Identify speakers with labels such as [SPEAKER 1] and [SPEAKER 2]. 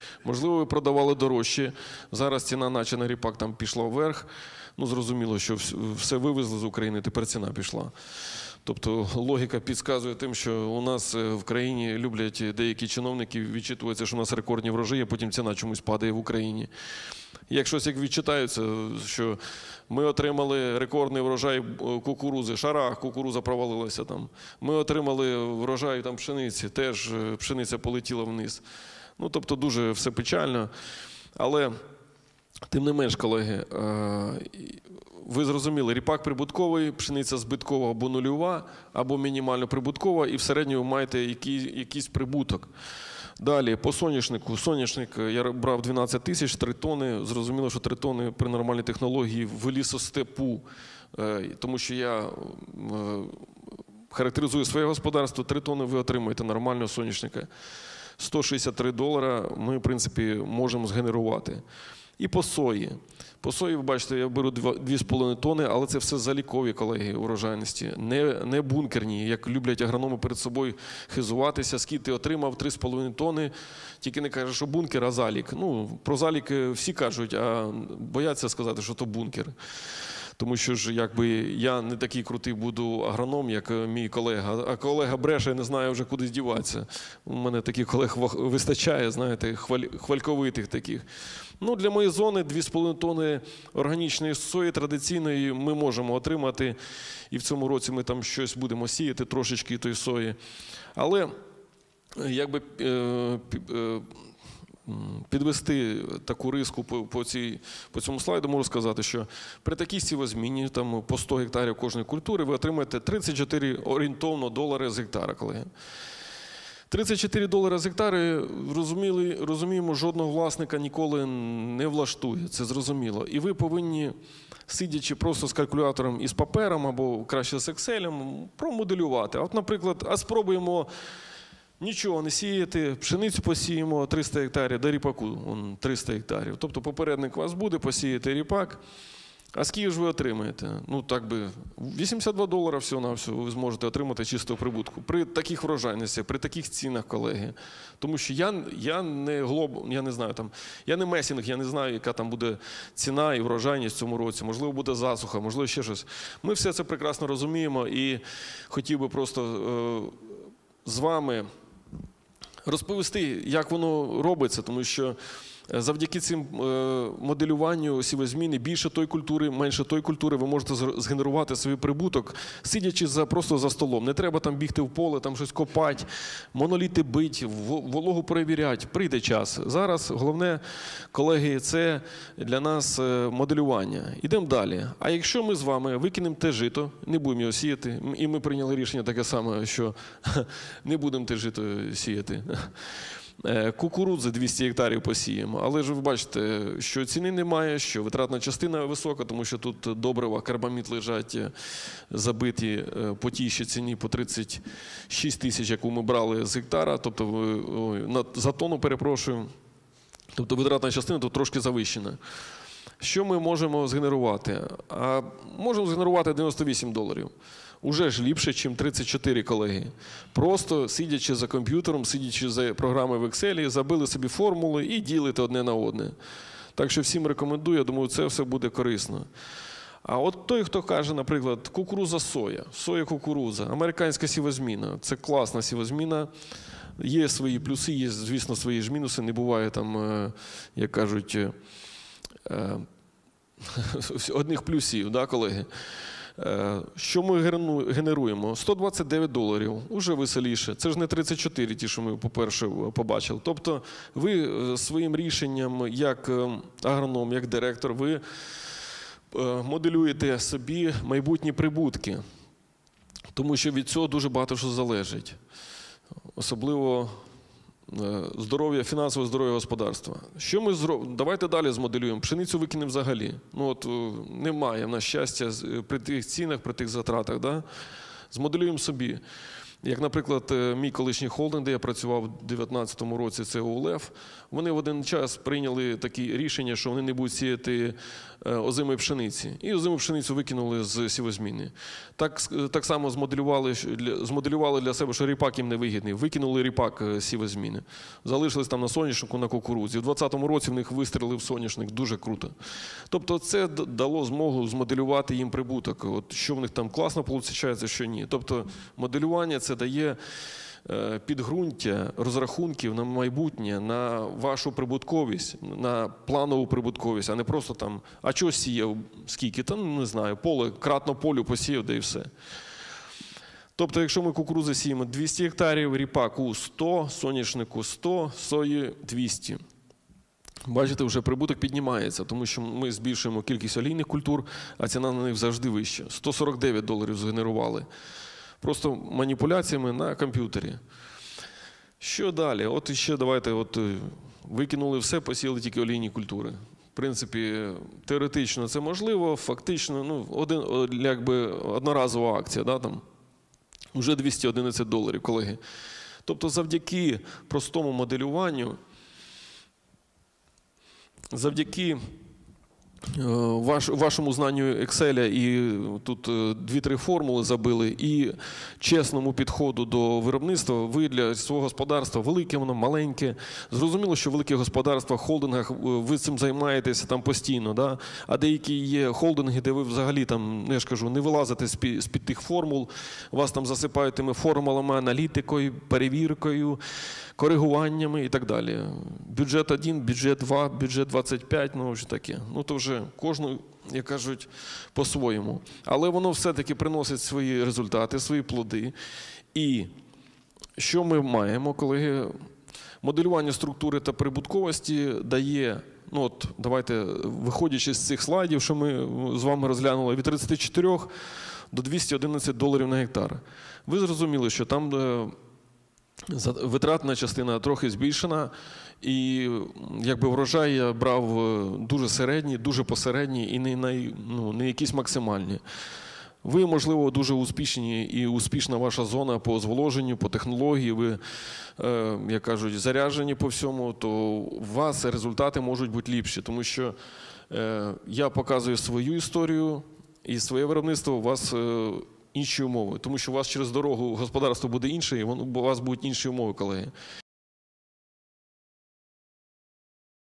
[SPEAKER 1] Можливо, ви продавали дорожче. Зараз ціна наче на ріпак там пішла вверх. Ну, зрозуміло, що все вивезли з України, тепер ціна пішла. Тобто логіка підказує тим, що у нас в країні люблять деякі чиновники відчитуються, що у нас рекордні врожаї, а потім ціна чомусь падає в Україні. Як щось як відчитаються, що ми отримали рекордний врожай кукурузи, шарах, кукуруза провалилася там. Ми отримали врожай там пшениці, теж пшениця полетіла вниз. Ну, тобто дуже все печально. Але тим не менш, колеги, ви зрозуміли, ріпак прибутковий, пшениця збиткова або нульова, або мінімально прибуткова, і в середньому маєте якийсь прибуток. Далі, по соняшнику. Соняшник я брав 12 тисяч, 3 тони. Зрозуміло, що 3 тони при нормальній технології в лісостепу, тому що я характеризую своє господарство, 3 тони ви отримаєте нормального соняшника. $163 ми, в принципі, можемо згенерувати. І по сої. По сої, ви бачите, я беру 2,5 тони, але це все залікові, колеги, урожайності. Не бункерні, як люблять агрономи перед собою хизуватися. Скільки ти отримав 3,5 тони, тільки не кажеш, що бункер, а залік. Ну, про залік всі кажуть, а бояться сказати, що то бункер. Тому що ж, якби, я не такий крутий буду агроном, як мій колега. А колега бреше, не знає вже, куди здіватися. У мене таких колег вистачає, знаєте, хвальковитих таких. Ну, для моєї зони 2,5 тони органічної сої традиційної ми можемо отримати. І в цьому році ми там щось будемо сіяти, трошечки тої сої. Але, якби підвести таку риску по цьому слайду, можу сказати, що при такій сівозміні, там по 100 гектарів кожної культури, ви отримаєте 34 орієнтовно долари з гектара, колеги. $34 з гектари, розуміємо, жодного власника ніколи не влаштує, це зрозуміло. І ви повинні, сидячи просто з калькулятором і з папером, або краще з Excel, промоделювати. От, наприклад, спробуємо нічого не сіяти, пшеницю посіємо 300 гектарів, до ріпаку 300 гектарів. Тобто попередник у вас буде, посіяти ріпак, а скільки ж ви отримаєте? Ну, так би, $82 всього-навсього ви зможете отримати чистого прибутку. При таких врожайностях, при таких цінах, колеги. Тому що я не знаю, там, я не месінг, я не знаю, яка там буде ціна і врожайність в цьому році. Можливо, буде засуха, можливо, ще щось. Ми все це прекрасно розуміємо і хотів би просто з вами розповісти, як воно робиться, тому що завдяки цим моделюванню сівозміни більше тої культури, менше тої культури ви можете згенерувати свій прибуток, сидячи просто за столом. Не треба там бігти в поле, там щось копати, моноліти бити, вологу перевіряти. Прийде час. Зараз головне, колеги, це для нас моделювання. Ідемо далі. А якщо ми з вами викинемо те жито, не будемо його сіяти, і ми прийняли рішення таке саме, що не будемо те жито сіяти, кукурудзи 200 гектарів посіємо. Але ж ви бачите, що ціни немає, що витратна частина висока, тому що тут добрива, карбамід лежать забиті по тій ще ціні по 36 тисяч, яку ми брали з гектара, тобто за тонну, перепрошую. Тобто витратна частина тут трошки завищена. Що ми можемо згенерувати? А можемо згенерувати $98. Уже ж ліпше, ніж 34, колеги. Просто сидячи за комп'ютером, сидячи за програмою в Excel, забили собі формули і ділите одне на одне. Так що всім рекомендую, я думаю, це все буде корисно. А от той, хто каже, наприклад, кукуруза-соя, соя-кукуруза, американська сівозміна, це класна сівозміна, є свої плюси, є, звісно, свої ж мінуси, не буває там, як кажуть, одних плюсів, да, колеги? Що ми генеруємо? $129, уже веселіше. Це ж не 34, ті, що ми, по-перше, побачили. Тобто ви своїм рішенням, як агроном, як директор, ви моделюєте собі майбутні прибутки. Тому що від цього дуже багато що залежить. Особливо здоров'я, фінансове здоров'я господарства. Що ми зробимо? Давайте далі змоделюємо. Пшеницю викинемо взагалі. Ну от немає в нас щастя при тих цінах, при тих затратах. Да? Змоделюємо собі. Як, наприклад, мій колишній холдинг, де я працював у 2019 році, це ОЛЕФ, вони в один час прийняли таке рішення, що вони не будуть сіяти озимої пшениці. І озиму пшеницю викинули з сівозміни. Так само змоделювали для себе, що ріпак їм не вигідний. Викинули ріпак з сівозміни. Залишились там на соняшнику, на кукурудзі. У 2020 році в них вистрілив соняшник дуже круто. Тобто це дало змогу змоделювати їм прибуток. От що в них там класно виходить, що ні. Тобто моделювання це дає підґрунтя розрахунків на майбутнє, на вашу прибутковість, на планову прибутковість, а не просто там, а чого сіяв, скільки, там, не знаю, поле, кратно полю посіяв, да і все. Тобто, якщо ми кукурудзи сіємо 200 гектарів, ріпаку 100, соняшнику 100, сої 200. Бачите, вже прибуток піднімається, тому що ми збільшуємо кількість олійних культур, а ціна на них завжди вища. $149 згенерували. Просто маніпуляціями на комп'ютері. Що далі? От іще давайте, викинули все, посіяли тільки олійні культури. В принципі, теоретично це можливо, фактично, одноразова акція, да, там, вже $211, колеги. Тобто завдяки простому моделюванню, завдяки вашому знанню Excel і тут 2-3 формули забили, і чесному підходу до виробництва, ви для свого господарства, велике воно, маленьке, зрозуміло, що велике господарство в холдингах, ви цим займаєтеся там постійно, да? А деякі є холдинги, де ви взагалі там, я ж кажу, не вилазите з-під тих формул, вас там засипають тими формулами, аналітикою, перевіркою, коригуваннями і так далі. Бюджет 1, бюджет 2, бюджет 25, ну вже таке. Ну то вже кожну, як кажуть, по-своєму. Але воно все-таки приносить свої результати, свої плоди. І що ми маємо, колеги? Моделювання структури та прибутковості дає, давайте, виходячи з цих слайдів, що ми з вами розглянули, від 34 до $211 на гектар. Ви зрозуміли, що там витратна частина трохи збільшена, і якби врожай я брав дуже середній, дуже посередній і не якісь максимальні. Ви, можливо, дуже успішні і успішна ваша зона по зволоженню, по технології, ви, як кажуть, заряджені по всьому, то у вас результати можуть бути ліпші, тому що я показую свою історію і своє виробництво, у вас інші умови, тому що у вас через дорогу господарство буде інше, і у вас будуть інші умови, колеги.